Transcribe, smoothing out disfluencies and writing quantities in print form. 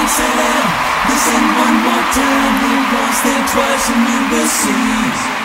Listen one more time, it once, then twice, and you will see.